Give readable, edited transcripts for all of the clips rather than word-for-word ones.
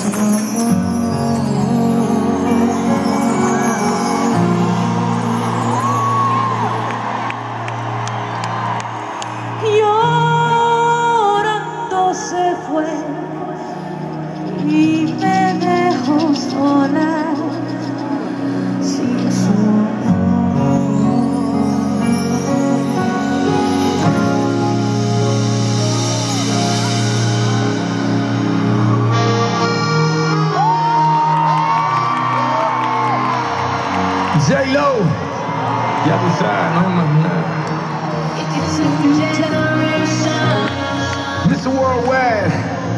Llorando se fue y me dejó sola sin su J-Lo, ya tú sabes, no hay más nada. Mr. Worldwide.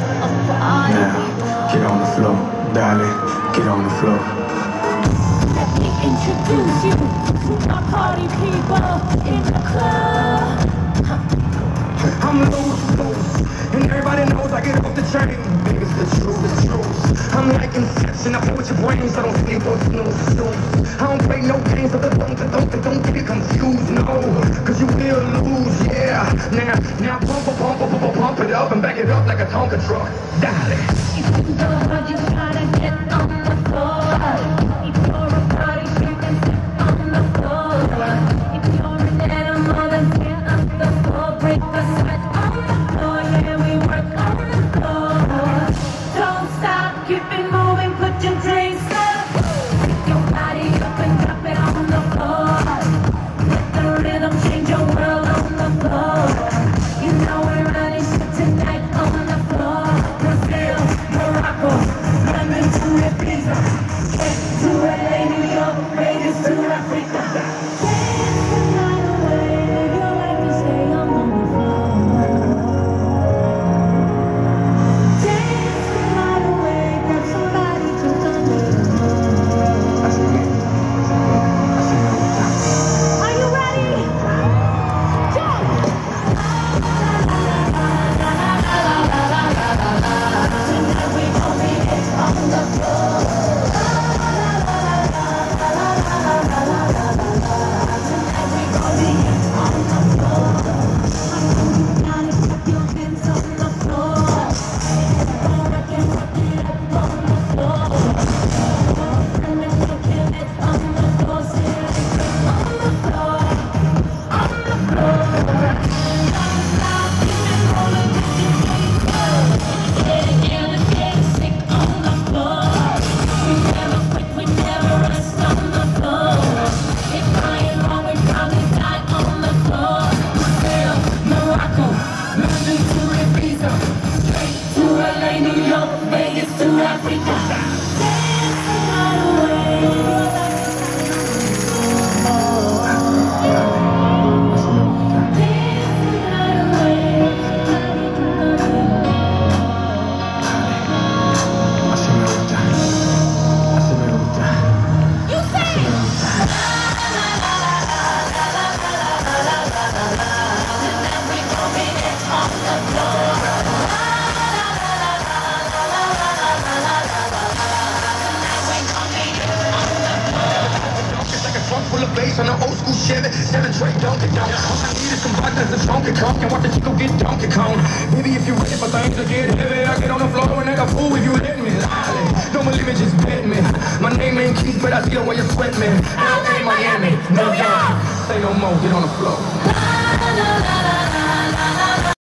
Now, get on the floor, darling, get on the floor. Let me introduce you to my party people in the club. I'm loose, and everybody knows I get off the train. Baby, it's the truth, the truth. I'm like Inception, I pull with your brains, I don't sleep or snooze. I don't play no games, so don't get it confused, no. Cause you will lose, yeah. Now pump it up and back it up like a Tonka truck. Dale. If you know how you gotta get on the floor. If you're a party, you can sit on the floor. If you're an animal, then get on the floor. Break the sweat on the floor, yeah, we work on the floor. Don't stop, keep it moving, put your drinks up. Pick your body up and drop it on the floor. Let the rhythm change your world on the floor. You know we're running shit tonight on the floor. Brazil, Morocco, London to Ibiza, to LA, New York, Vegas to Africa. Dance the night away, live your life and stay on the floor. Dance the night away, grab somebody to turn it on. Are you ready? Jump! Tonight we gon' be it on the floor. Tonight we gon' be it on the floor. You gotta put your hands on the floor. I can put it up on the floor. And then you can it on the floor. Say it on the floor. On the floor. Don't stop, keep it rolling, put your hands up. Get it, get sick on the floor. We never quit, we never rest on the floor. If I ain't wrong, we probably die on the floor. Brazil, Morocco, London to Ibiza, straight to LA, New York, Vegas to Africa. Dance the night away. Dance the night away. Así me gusta, así me gusta. You say it. Tonight we gon' be it on the floor. Tonight we gon' be it on the floor. It's like a trunk full of bass on an old school Chevy, 7 tray Donkey Kong. All I need is some vodka and Donkey Kong, and watch the chico get Donkey Kong. Baby, if you ready for things to get heavy, I get on the floor and act a fool if you let me. Don't believe me, just bet me. My name ain't Keith, but I see the way you sweat me. LA, Miami, New York. Say no more, get on the floor.